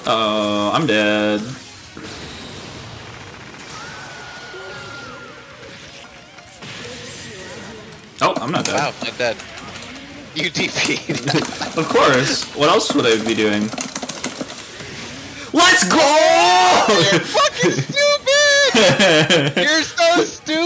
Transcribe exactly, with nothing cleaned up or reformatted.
Uh-oh, I'm dead. Oh, I'm not dead. Wow, not dead. You D P'd. Of course. What else would I be doing? Let's go! You're fucking stupid! You're so stupid!